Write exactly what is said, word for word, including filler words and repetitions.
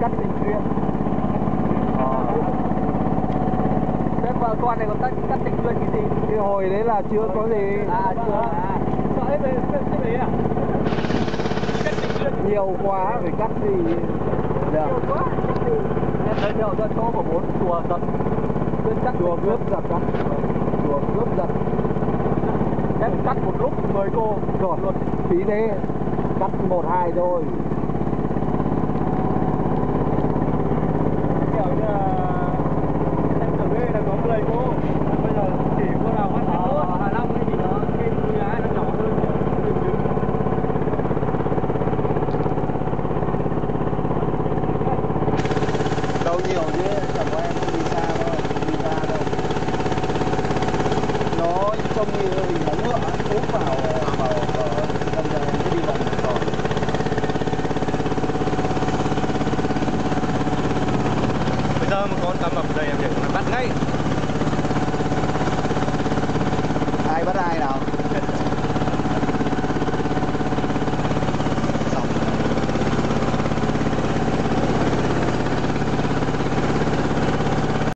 cắt Tình Duyên. Thế vào con này còn cắt cắt Tình Duyên cái gì? Cái hồi đấy là chưa có gì. À chưa. À. Sợ ấy về cái đấy à? Cắt Tình Duyên Nhiều quá phải cắt gì. Được. nhiều quá. Em giới thiệu cho chỗ của bốn chùa giật. Chùa cướp giật đó. Chùa cướp giật. Em cắt một lúc mười cô Rồi, phí thế. Cắt một hai thôi. kiểu như là em tưởng đây là có mười cô, bây giờ chỉ cô nào bắt hết tốt. Hà Long ấy thì nó cái mười hai nó nhỏ hơn. Đâu nhiều chứ, chẳng có em đi xa thôi, đi xa đâu. Nó trông như hình móng ngựa úp vào vào vào trong cái đi vòng tròn. Bây giờ một con cá mập ở đây em để nó bắt ngay. Ai bắt ai nào?